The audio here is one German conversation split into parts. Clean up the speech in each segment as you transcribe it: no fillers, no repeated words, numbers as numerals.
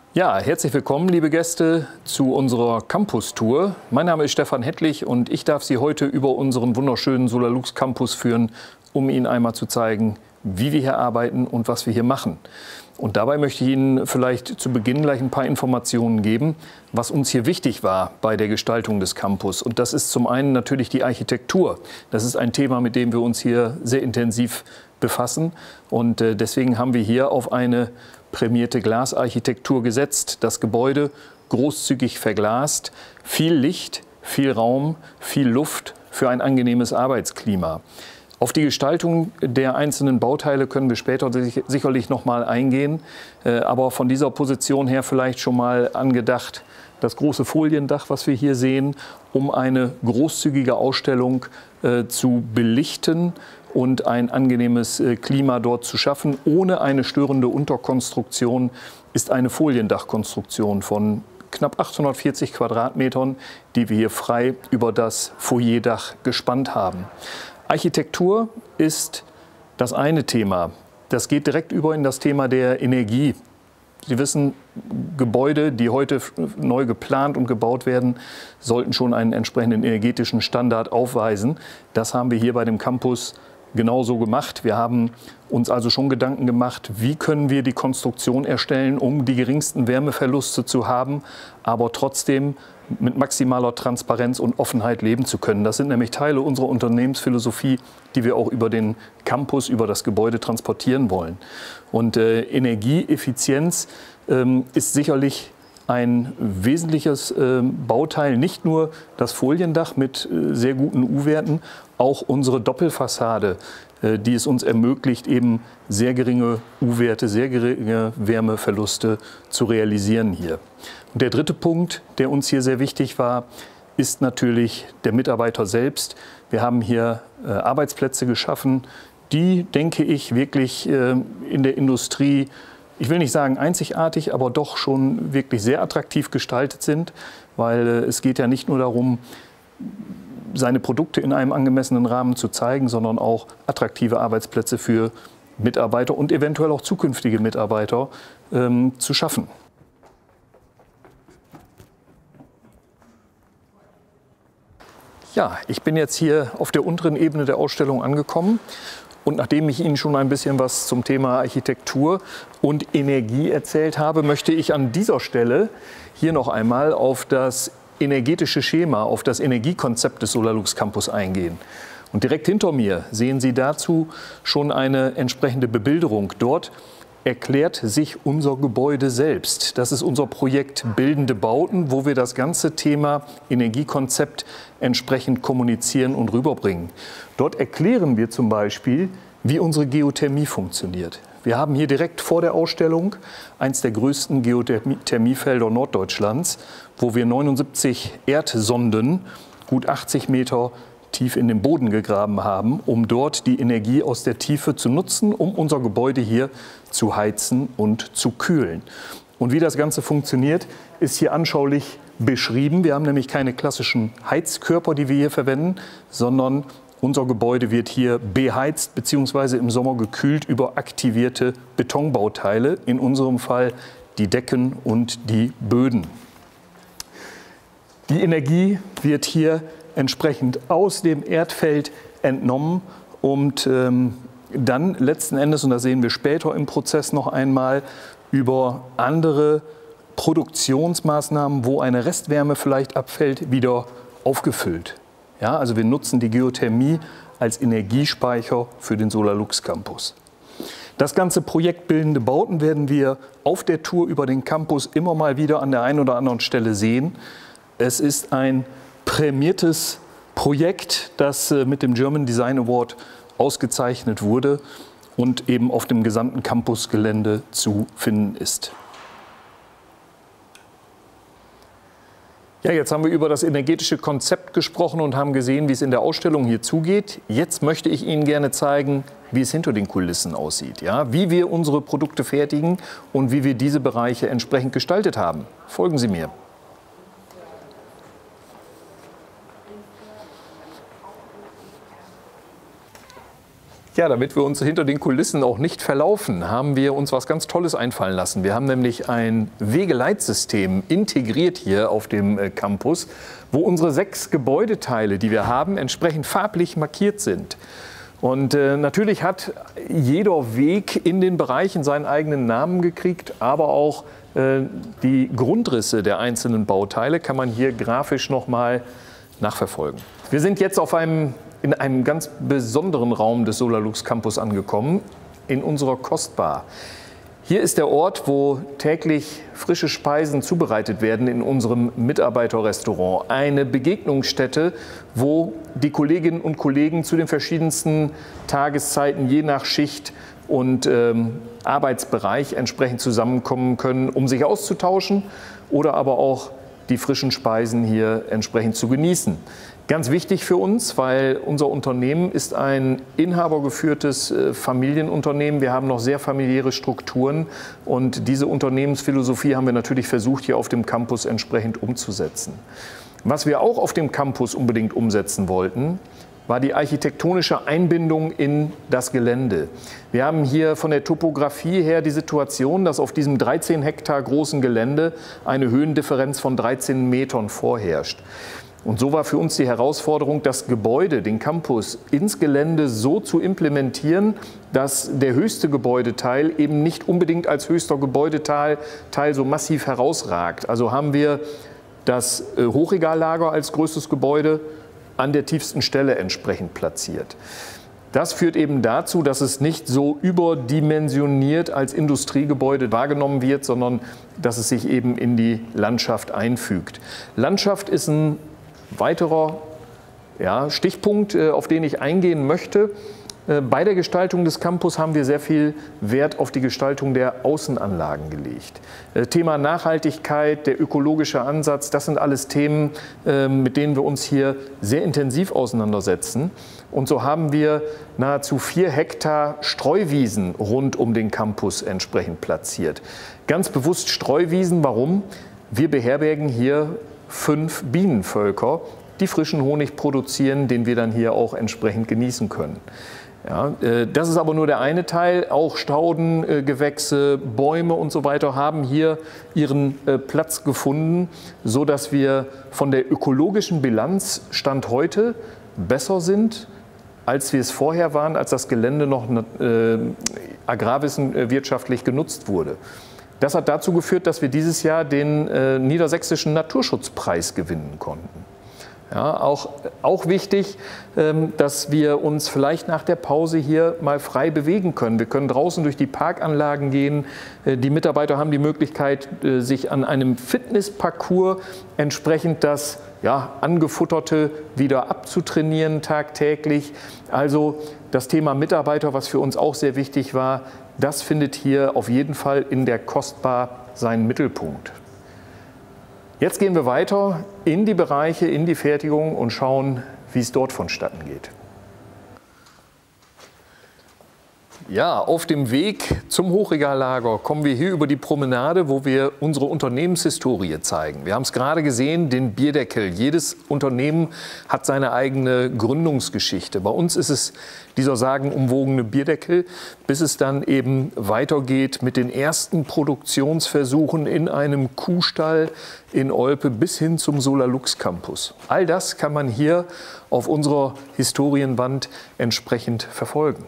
Ja, herzlich willkommen, liebe Gäste, zu unserer Campus-Tour. Mein Name ist Stefan Hettlich und ich darf Sie heute über unseren wunderschönen Solarlux Campus führen, um Ihnen einmal zu zeigen, wie wir hier arbeiten und was wir hier machen. Und dabei möchte ich Ihnen vielleicht zu Beginn gleich ein paar Informationen geben, was uns hier wichtig war bei der Gestaltung des Campus. Und das ist zum einen natürlich die Architektur. Das ist ein Thema, mit dem wir uns hier sehr intensiv befassen. Und deswegen haben wir hier auf eine prämierte Glasarchitektur gesetzt. Das Gebäude großzügig verglast, viel Licht, viel Raum, viel Luft für ein angenehmes Arbeitsklima. Auf die Gestaltung der einzelnen Bauteile können wir später sicherlich noch mal eingehen, aber von dieser Position her vielleicht schon mal angedacht, das große Foliendach, was wir hier sehen, um eine großzügige Ausstellung zu belichten und ein angenehmes Klima dort zu schaffen. Ohne eine störende Unterkonstruktion ist eine Foliendachkonstruktion von knapp 840 Quadratmetern, die wir hier frei über das Foyerdach gespannt haben. Architektur ist das eine Thema. Das geht direkt über in das Thema der Energie. Sie wissen, Gebäude, die heute neu geplant und gebaut werden, sollten schon einen entsprechenden energetischen Standard aufweisen. Das haben wir hier bei dem Campus genauso gemacht. Wir haben uns also schon Gedanken gemacht, wie können wir die Konstruktion erstellen, um die geringsten Wärmeverluste zu haben, aber trotzdem mit maximaler Transparenz und Offenheit leben zu können. Das sind nämlich Teile unserer Unternehmensphilosophie, die wir auch über den Campus, über das Gebäude transportieren wollen. Und Energieeffizienz ist sicherlich ein wesentliches Bauteil, nicht nur das Foliendach mit sehr guten U-Werten, auch unsere Doppelfassade, die es uns ermöglicht, eben sehr geringe U-Werte, sehr geringe Wärmeverluste zu realisieren hier. Und der dritte Punkt, der uns hier sehr wichtig war, ist natürlich der Mitarbeiter selbst. Wir haben hier Arbeitsplätze geschaffen, die, denke ich, wirklich in der Industrie, ich will nicht sagen einzigartig, aber doch schon wirklich sehr attraktiv gestaltet sind, weil es geht ja nicht nur darum, seine Produkte in einem angemessenen Rahmen zu zeigen, sondern auch attraktive Arbeitsplätze für Mitarbeiter und eventuell auch zukünftige Mitarbeiter zu schaffen. Ja, ich bin jetzt hier auf der unteren Ebene der Ausstellung angekommen. Und nachdem ich Ihnen schon ein bisschen was zum Thema Architektur und Energie erzählt habe, möchte ich an dieser Stelle hier noch einmal auf das energetische Schema, auf das Energiekonzept des Solarlux Campus eingehen. Und direkt hinter mir sehen Sie dazu schon eine entsprechende Bebilderung. Dort erklärt sich unser Gebäude selbst. Das ist unser Projekt Bildende Bauten, wo wir das ganze Thema Energiekonzept entsprechend kommunizieren und rüberbringen. Dort erklären wir zum Beispiel, wie unsere Geothermie funktioniert. Wir haben hier direkt vor der Ausstellung eines der größten Geothermiefelder Norddeutschlands, wo wir 79 Erdsonden, gut 80 Meter tief in den Boden gegraben haben, um dort die Energie aus der Tiefe zu nutzen, um unser Gebäude hier zu heizen und zu kühlen. Und wie das Ganze funktioniert, ist hier anschaulich beschrieben. Wir haben nämlich keine klassischen Heizkörper, die wir hier verwenden, sondern unser Gebäude wird hier beheizt bzw. im Sommer gekühlt über aktivierte Betonbauteile, in unserem Fall die Decken und die Böden. Die Energie wird hier entsprechend aus dem Erdfeld entnommen und dann letzten Endes, und das sehen wir später im Prozess noch einmal, über andere Produktionsmaßnahmen, wo eine Restwärme vielleicht abfällt, wieder aufgefüllt. Ja, also wir nutzen die Geothermie als Energiespeicher für den Solarlux Campus. Das ganze Projekt Bildende Bauten werden wir auf der Tour über den Campus immer mal wieder an der einen oder anderen Stelle sehen. Es ist ein prämiertes Projekt, das mit dem German Design Award ausgezeichnet wurde und eben auf dem gesamten Campusgelände zu finden ist. Ja, jetzt haben wir über das energetische Konzept gesprochen und haben gesehen, wie es in der Ausstellung hier zugeht. Jetzt möchte ich Ihnen gerne zeigen, wie es hinter den Kulissen aussieht, ja? Wie wir unsere Produkte fertigen und wie wir diese Bereiche entsprechend gestaltet haben. Folgen Sie mir. Ja, damit wir uns hinter den Kulissen auch nicht verlaufen, haben wir uns was ganz Tolles einfallen lassen. Wir haben nämlich ein Wegeleitsystem integriert hier auf dem Campus, wo unsere 6 Gebäudeteile, die wir haben, entsprechend farblich markiert sind. Und natürlich hat jeder Weg in den Bereichen seinen eigenen Namen gekriegt, aber auch die Grundrisse der einzelnen Bauteile kann man hier grafisch nochmal nachverfolgen. Wir sind jetzt in einem ganz besonderen Raum des Solarlux Campus angekommen, in unserer Kostbar. Hier ist der Ort, wo täglich frische Speisen zubereitet werden in unserem Mitarbeiterrestaurant. Eine Begegnungsstätte, wo die Kolleginnen und Kollegen zu den verschiedensten Tageszeiten je nach Schicht und Arbeitsbereich entsprechend zusammenkommen können, um sich auszutauschen oder aber auch die frischen Speisen hier entsprechend zu genießen. Ganz wichtig für uns, weil unser Unternehmen ist ein inhabergeführtes Familienunternehmen. Wir haben noch sehr familiäre Strukturen und diese Unternehmensphilosophie haben wir natürlich versucht, hier auf dem Campus entsprechend umzusetzen. Was wir auch auf dem Campus unbedingt umsetzen wollten, war die architektonische Einbindung in das Gelände. Wir haben hier von der Topografie her die Situation, dass auf diesem 13 Hektar großen Gelände eine Höhendifferenz von 13 Metern vorherrscht. Und so war für uns die Herausforderung, das Gebäude, den Campus ins Gelände so zu implementieren, dass der höchste Gebäudeteil eben nicht unbedingt als höchster Gebäudeteil so massiv herausragt. Also haben wir das Hochregallager als größtes Gebäude an der tiefsten Stelle entsprechend platziert. Das führt eben dazu, dass es nicht so überdimensioniert als Industriegebäude wahrgenommen wird, sondern dass es sich eben in die Landschaft einfügt. Landschaft ist ein weiterer Stichpunkt, auf den ich eingehen möchte. Bei der Gestaltung des Campus haben wir sehr viel Wert auf die Gestaltung der Außenanlagen gelegt. Thema Nachhaltigkeit, der ökologische Ansatz, das sind alles Themen, mit denen wir uns hier sehr intensiv auseinandersetzen. Und so haben wir nahezu 4 Hektar Streuwiesen rund um den Campus entsprechend platziert. Ganz bewusst Streuwiesen, warum? Wir beherbergen hier 5 Bienenvölker, die frischen Honig produzieren, den wir dann hier auch entsprechend genießen können. Ja, das ist aber nur der eine Teil. Auch Stauden, Gewächse, Bäume und so weiter haben hier ihren Platz gefunden, sodass wir von der ökologischen Bilanz Stand heute besser sind, als wir es vorher waren, als das Gelände noch agrarwissenschaftlich genutzt wurde. Das hat dazu geführt, dass wir dieses Jahr den Niedersächsischen Naturschutzpreis gewinnen konnten. Ja, auch wichtig, dass wir uns vielleicht nach der Pause hier mal frei bewegen können. Wir können draußen durch die Parkanlagen gehen. Die Mitarbeiter haben die Möglichkeit, sich an einem Fitnessparcours entsprechend das Angefutterte wieder abzutrainieren tagtäglich. Also das Thema Mitarbeiter, was für uns auch sehr wichtig war, das findet hier auf jeden Fall in der Kostbar seinen Mittelpunkt. Jetzt gehen wir weiter in die Bereiche, in die Fertigung und schauen, wie es dort vonstatten geht. Ja, auf dem Weg zum Hochregallager kommen wir hier über die Promenade, wo wir unsere Unternehmenshistorie zeigen. Wir haben es gerade gesehen, den Bierdeckel. Jedes Unternehmen hat seine eigene Gründungsgeschichte. Bei uns ist es dieser sagenumwogene Bierdeckel, bis es dann eben weitergeht mit den ersten Produktionsversuchen in einem Kuhstall in Olpe bis hin zum Solarlux Campus. All das kann man hier auf unserer Historienwand entsprechend verfolgen.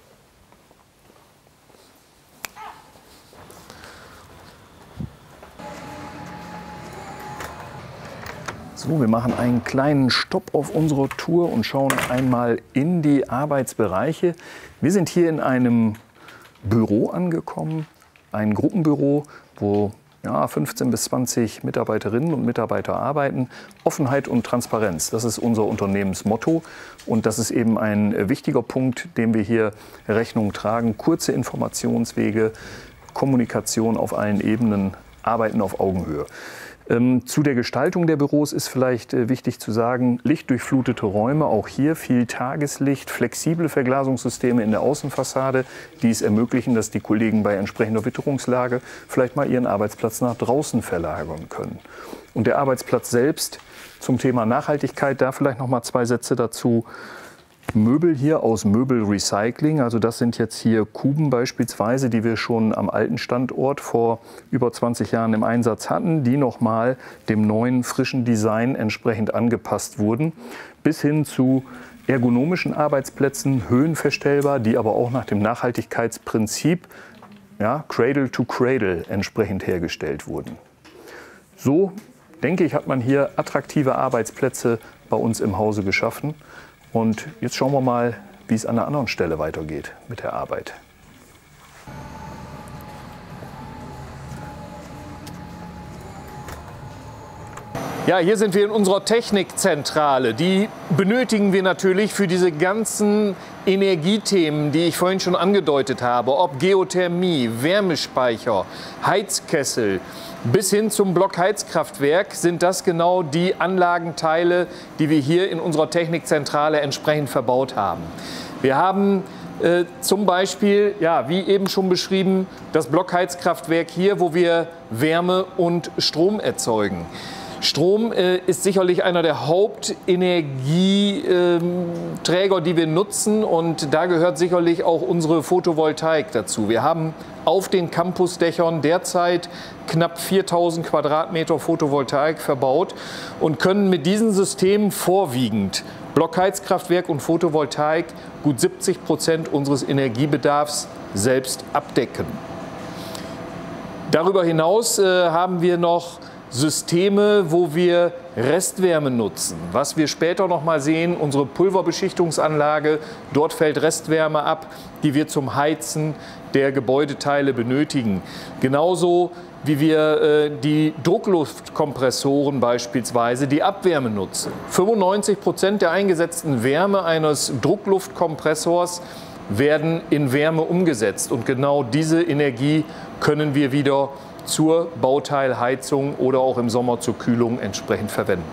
So, wir machen einen kleinen Stopp auf unserer Tour und schauen einmal in die Arbeitsbereiche. Wir sind hier in einem Büro angekommen, ein Gruppenbüro, wo 15 bis 20 Mitarbeiterinnen und Mitarbeiter arbeiten. Offenheit und Transparenz, das ist unser Unternehmensmotto und das ist eben ein wichtiger Punkt, dem wir hier Rechnung tragen. Kurze Informationswege, Kommunikation auf allen Ebenen, Arbeiten auf Augenhöhe. Zu der Gestaltung der Büros ist vielleicht wichtig zu sagen, lichtdurchflutete Räume, auch hier viel Tageslicht, flexible Verglasungssysteme in der Außenfassade, die es ermöglichen, dass die Kollegen bei entsprechender Witterungslage vielleicht mal ihren Arbeitsplatz nach draußen verlagern können. Und der Arbeitsplatz selbst, zum Thema Nachhaltigkeit, da vielleicht noch mal 2 Sätze dazu. Möbel hier aus Möbelrecycling. Also das sind jetzt hier Kuben beispielsweise, die wir schon am alten Standort vor über 20 Jahren im Einsatz hatten, die nochmal dem neuen, frischen Design entsprechend angepasst wurden, bis hin zu ergonomischen Arbeitsplätzen, höhenverstellbar, die aber auch nach dem Nachhaltigkeitsprinzip, ja, Cradle to Cradle entsprechend hergestellt wurden. So, denke ich, hat man hier attraktive Arbeitsplätze bei uns im Hause geschaffen. Und jetzt schauen wir mal, wie es an einer anderen Stelle weitergeht mit der Arbeit. Ja, hier sind wir in unserer Technikzentrale. Die benötigen wir natürlich für diese ganzen Energiethemen, die ich vorhin schon angedeutet habe. Ob Geothermie, Wärmespeicher, Heizkessel bis hin zum Blockheizkraftwerk sind das genau die Anlagenteile, die wir hier in unserer Technikzentrale entsprechend verbaut haben. Wir haben zum Beispiel, ja, wie eben schon beschrieben, das Blockheizkraftwerk hier, wo wir Wärme und Strom erzeugen. Strom ist sicherlich einer der Hauptenergieträger, die wir nutzen, und da gehört sicherlich auch unsere Photovoltaik dazu. Wir haben auf den Campusdächern derzeit knapp 4000 Quadratmeter Photovoltaik verbaut und können mit diesen Systemen vorwiegend Blockheizkraftwerk und Photovoltaik gut 70% unseres Energiebedarfs selbst abdecken. Darüber hinaus haben wir noch Systeme, wo wir Restwärme nutzen. Was wir später noch mal sehen, unsere Pulverbeschichtungsanlage, dort fällt Restwärme ab, die wir zum Heizen der Gebäudeteile benötigen. Genauso wie wir die Druckluftkompressoren beispielsweise, die Abwärme nutzen. 95% der eingesetzten Wärme eines Druckluftkompressors werden in Wärme umgesetzt. Und genau diese Energie können wir wieder zur Bauteilheizung oder auch im Sommer zur Kühlung entsprechend verwenden.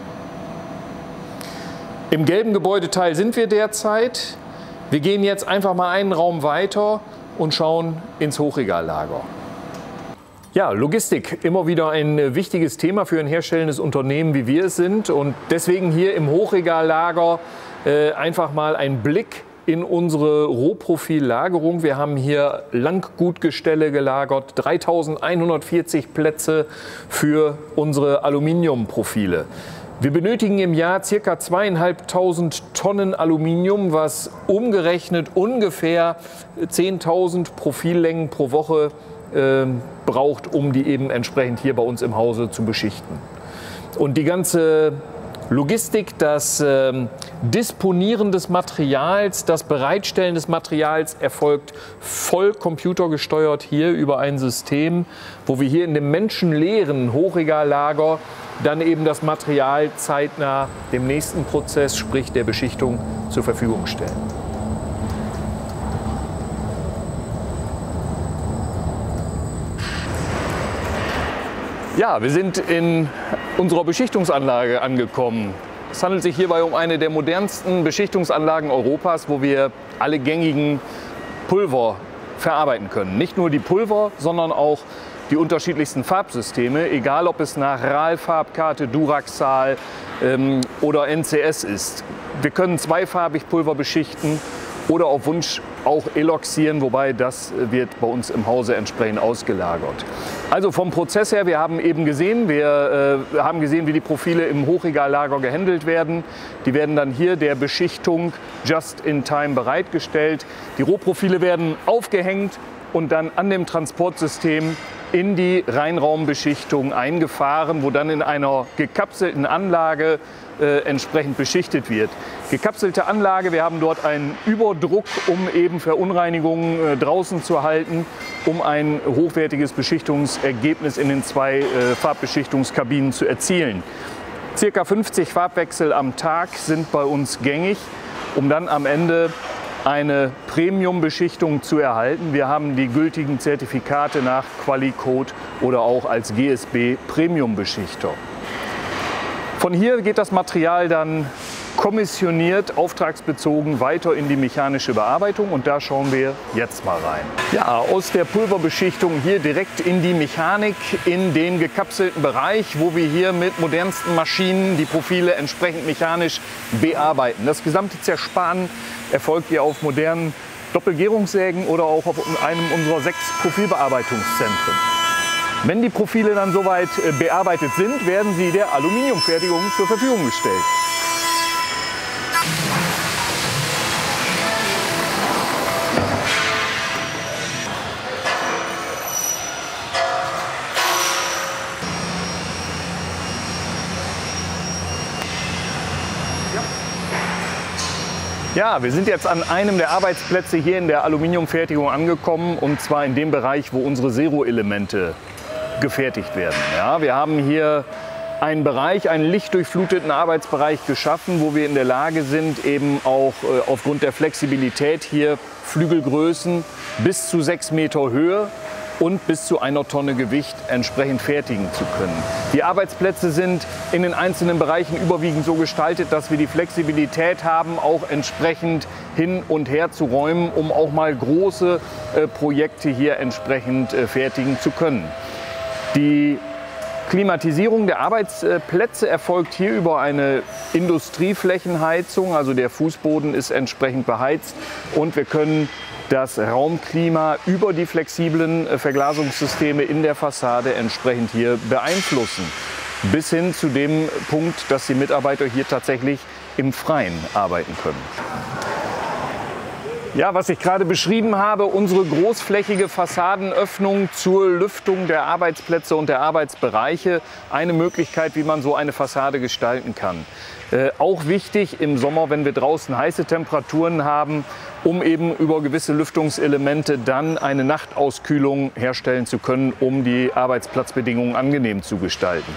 Im gelben Gebäudeteil sind wir derzeit. Wir gehen jetzt einfach mal einen Raum weiter und schauen ins Hochregallager. Ja, Logistik, immer wieder ein wichtiges Thema für ein herstellendes Unternehmen, wie wir es sind. Und deswegen hier im Hochregallager einfach mal ein Blick in unsere Rohprofillagerung. Wir haben hier Langgutgestelle gelagert, 3140 Plätze für unsere Aluminiumprofile. Wir benötigen im Jahr ca. 2500 Tonnen Aluminium, was umgerechnet ungefähr 10.000 Profillängen pro Woche braucht, um die eben entsprechend hier bei uns im Hause zu beschichten. Und die ganze Logistik, das Disponieren des Materials, das Bereitstellen des Materials erfolgt voll computergesteuert hier über ein System, wo wir hier in dem menschenleeren Hochregallager dann eben das Material zeitnah dem nächsten Prozess, sprich der Beschichtung, zur Verfügung stellen. Ja, wir sind in unserer Beschichtungsanlage angekommen. Es handelt sich hierbei um eine der modernsten Beschichtungsanlagen Europas, wo wir alle gängigen Pulver verarbeiten können. Nicht nur die Pulver, sondern auch die unterschiedlichsten Farbsysteme, egal ob es nach RAL-Farbkarte, Duraxal oder NCS ist. Wir können zweifarbig Pulver beschichten oder auf Wunsch auch eloxieren, wobei das wird bei uns im Hause entsprechend ausgelagert. Also vom Prozess her, wir haben gesehen, wie die Profile im Hochregallager gehandelt werden. Die werden dann hier der Beschichtung just in time bereitgestellt. Die Rohprofile werden aufgehängt und dann an dem Transportsystem in die Reinraumbeschichtung eingefahren, wo dann in einer gekapselten Anlage entsprechend beschichtet wird. Gekapselte Anlage, wir haben dort einen Überdruck, um eben Verunreinigungen draußen zu halten, um ein hochwertiges Beschichtungsergebnis in den zwei Farbbeschichtungskabinen zu erzielen. Circa 50 Farbwechsel am Tag sind bei uns gängig, um dann am Ende eine Premium-Beschichtung zu erhalten. Wir haben die gültigen Zertifikate nach Quali-Code oder auch als GSB Premium-Beschichter. Von hier geht das Material dann kommissioniert, auftragsbezogen weiter in die mechanische Bearbeitung und da schauen wir jetzt mal rein. Ja, aus der Pulverbeschichtung hier direkt in die Mechanik, in den gekapselten Bereich, wo wir hier mit modernsten Maschinen die Profile entsprechend mechanisch bearbeiten. Das gesamte Zersparen erfolgt hier auf modernen Doppelgärungssägen oder auch auf einem unserer 6 Profilbearbeitungszentren. Wenn die Profile dann soweit bearbeitet sind, werden sie der Aluminiumfertigung zur Verfügung gestellt. Ja, wir sind jetzt an einem der Arbeitsplätze hier in der Aluminiumfertigung angekommen und zwar in dem Bereich, wo unsere Zero-Elemente gefertigt werden. Ja, wir haben hier einen Bereich, einen lichtdurchfluteten Arbeitsbereich geschaffen, wo wir in der Lage sind, eben auch aufgrund der Flexibilität hier Flügelgrößen bis zu 6 Meter Höhe und bis zu 1 Tonne Gewicht entsprechend fertigen zu können. Die Arbeitsplätze sind in den einzelnen Bereichen überwiegend so gestaltet, dass wir die Flexibilität haben, auch entsprechend hin und her zu räumen, um auch mal große Projekte hier entsprechend fertigen zu können. Die Klimatisierung der Arbeitsplätze erfolgt hier über eine Industrieflächenheizung, also der Fußboden ist entsprechend beheizt und wir können das Raumklima über die flexiblen Verglasungssysteme in der Fassade entsprechend hier beeinflussen. Bis hin zu dem Punkt, dass die Mitarbeiter hier tatsächlich im Freien arbeiten können. Ja, was ich gerade beschrieben habe, unsere großflächige Fassadenöffnung zur Lüftung der Arbeitsplätze und der Arbeitsbereiche. Eine Möglichkeit, wie man so eine Fassade gestalten kann. Auch wichtig im Sommer, wenn wir draußen heiße Temperaturen haben, um eben über gewisse Lüftungselemente dann eine Nachtauskühlung herstellen zu können, um die Arbeitsplatzbedingungen angenehm zu gestalten.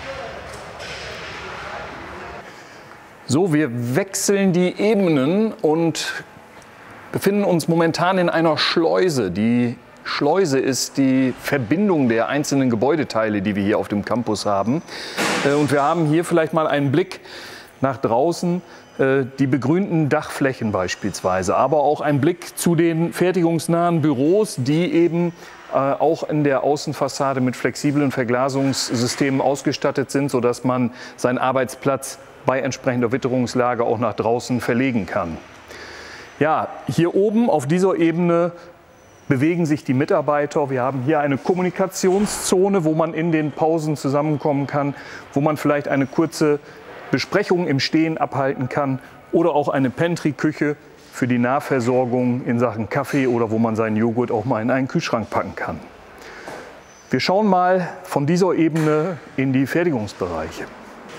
So, wir wechseln die Ebenen und befinden uns momentan in einer Schleuse. Die Schleuse ist die Verbindung der einzelnen Gebäudeteile, die wir hier auf dem Campus haben. Und wir haben hier vielleicht mal einen Blick nach draußen, die begrünten Dachflächen beispielsweise, aber auch ein Blick zu den fertigungsnahen Büros, die eben auch in der Außenfassade mit flexiblen Verglasungssystemen ausgestattet sind, sodass man seinen Arbeitsplatz bei entsprechender Witterungslage auch nach draußen verlegen kann. Ja, hier oben auf dieser Ebene bewegen sich die Mitarbeiter. Wir haben hier eine Kommunikationszone, wo man in den Pausen zusammenkommen kann, wo man vielleicht eine kurze Besprechung im Stehen abhalten kann oder auch eine Pantry-Küche für die Nahversorgung in Sachen Kaffee oder wo man seinen Joghurt auch mal in einen Kühlschrank packen kann. Wir schauen mal von dieser Ebene in die Fertigungsbereiche.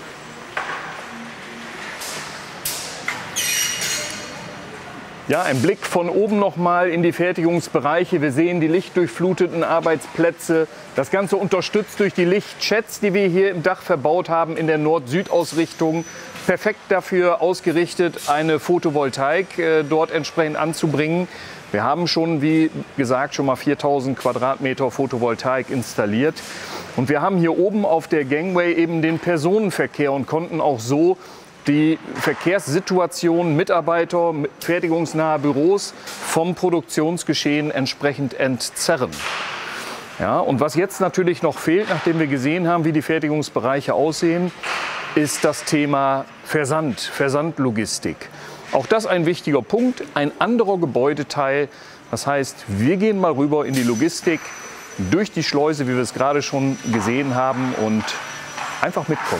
Ja, ein Blick von oben nochmal in die Fertigungsbereiche. Wir sehen die lichtdurchfluteten Arbeitsplätze. Das Ganze unterstützt durch die Lichtjets, die wir hier im Dach verbaut haben in der Nord-Süd-Ausrichtung. Perfekt dafür ausgerichtet, eine Photovoltaik dort entsprechend anzubringen. Wir haben schon, wie gesagt, schon mal 4000 Quadratmeter Photovoltaik installiert. Und wir haben hier oben auf der Gangway eben den Personenverkehr und konnten auch so die Verkehrssituation Mitarbeiter, fertigungsnahe Büros vom Produktionsgeschehen entsprechend entzerren. Ja, und was jetzt natürlich noch fehlt, nachdem wir gesehen haben, wie die Fertigungsbereiche aussehen, ist das Thema Versand, Versandlogistik. Auch das ein wichtiger Punkt, ein anderer Gebäudeteil. Das heißt, wir gehen mal rüber in die Logistik, durch die Schleuse, wie wir es gerade schon gesehen haben, und einfach mitkommen.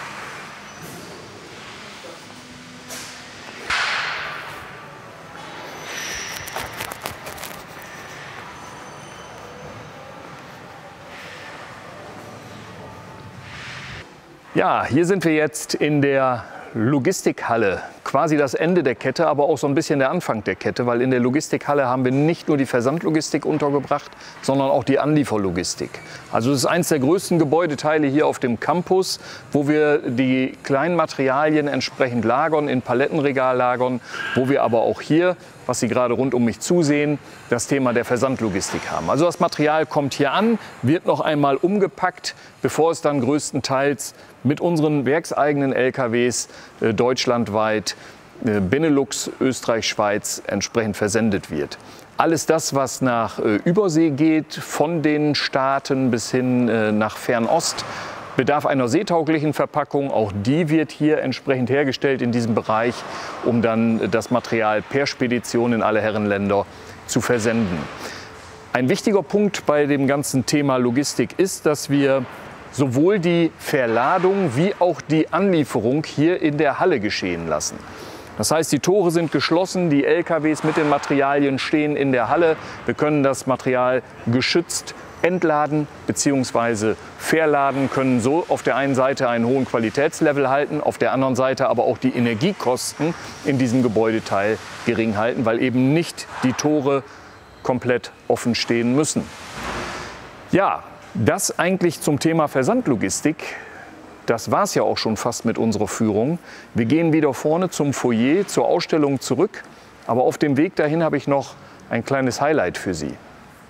Ja, hier sind wir jetzt in der Logistikhalle, quasi das Ende der Kette, aber auch so ein bisschen der Anfang der Kette, weil in der Logistikhalle haben wir nicht nur die Versandlogistik untergebracht, sondern auch die Anlieferlogistik. Also das ist eines der größten Gebäudeteile hier auf dem Campus, wo wir die kleinen Materialien entsprechend lagern, in Palettenregal lagern, wo wir aber auch hier, was Sie gerade rund um mich zusehen, das Thema der Versandlogistik haben. Also das Material kommt hier an, wird noch einmal umgepackt, bevor es dann größtenteils mit unseren werkseigenen LKWs deutschlandweit Benelux, Österreich, Schweiz entsprechend versendet wird. Alles das, was nach Übersee geht, von den Staaten bis hin nach Fernost, bedarf einer seetauglichen Verpackung. Auch die wird hier entsprechend hergestellt in diesem Bereich, um dann das Material per Spedition in alle Herrenländer zu versenden. Ein wichtiger Punkt bei dem ganzen Thema Logistik ist, dass wir sowohl die Verladung wie auch die Anlieferung hier in der Halle geschehen lassen. Das heißt, die Tore sind geschlossen, die LKWs mit den Materialien stehen in der Halle. Wir können das Material geschützt entladen bzw. verladen, können so auf der einen Seite einen hohen Qualitätslevel halten, auf der anderen Seite aber auch die Energiekosten in diesem Gebäudeteil gering halten, weil eben nicht die Tore komplett offen stehen müssen. Ja, das eigentlich zum Thema Versandlogistik. Das war es ja auch schon fast mit unserer Führung. Wir gehen wieder vorne zum Foyer, zur Ausstellung zurück. Aber auf dem Weg dahin habe ich noch ein kleines Highlight für Sie.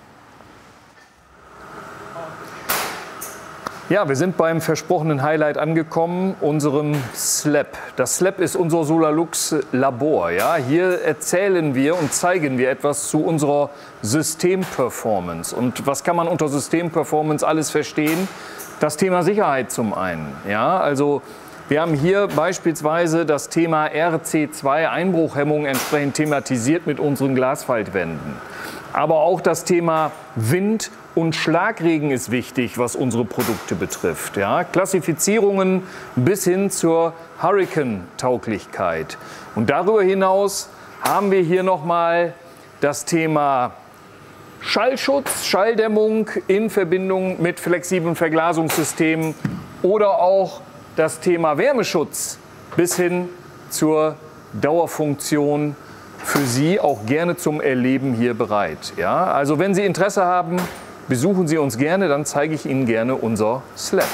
Ja, wir sind beim versprochenen Highlight angekommen, unserem SLAB. Das SLAB ist unser Solarlux Labor. Ja? Hier erzählen wir und zeigen wir etwas zu unserer Systemperformance. Und was kann man unter Systemperformance alles verstehen? Das Thema Sicherheit zum einen. Ja? Also wir haben hier beispielsweise das Thema RC2 Einbruchhemmung entsprechend thematisiert mit unseren Glasfaltwänden. Aber auch das Thema Wind und Schlagregen ist wichtig, was unsere Produkte betrifft. Ja? Klassifizierungen bis hin zur Hurricane-Tauglichkeit. Und darüber hinaus haben wir hier nochmal das Thema Schallschutz, Schalldämmung in Verbindung mit flexiblen Verglasungssystemen oder auch das Thema Wärmeschutz bis hin zur Dauerfunktion für Sie auch gerne zum Erleben hier bereit. Ja? Also wenn Sie Interesse haben, besuchen Sie uns gerne, dann zeige ich Ihnen gerne unser SLAB.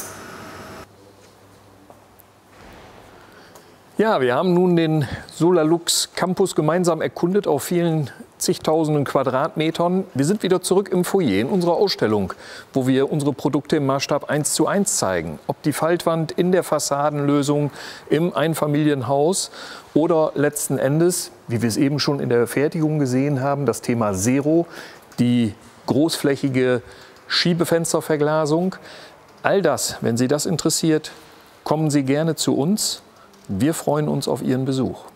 Ja, wir haben nun den Solarlux Campus gemeinsam erkundet auf vielen zigtausenden Quadratmetern. Wir sind wieder zurück im Foyer in unserer Ausstellung, wo wir unsere Produkte im Maßstab 1:1 zeigen. Ob die Faltwand in der Fassadenlösung im Einfamilienhaus oder letzten Endes, wie wir es eben schon in der Fertigung gesehen haben, das Thema Zero, die großflächige Schiebefensterverglasung. All das, wenn Sie das interessiert, kommen Sie gerne zu uns. Wir freuen uns auf Ihren Besuch.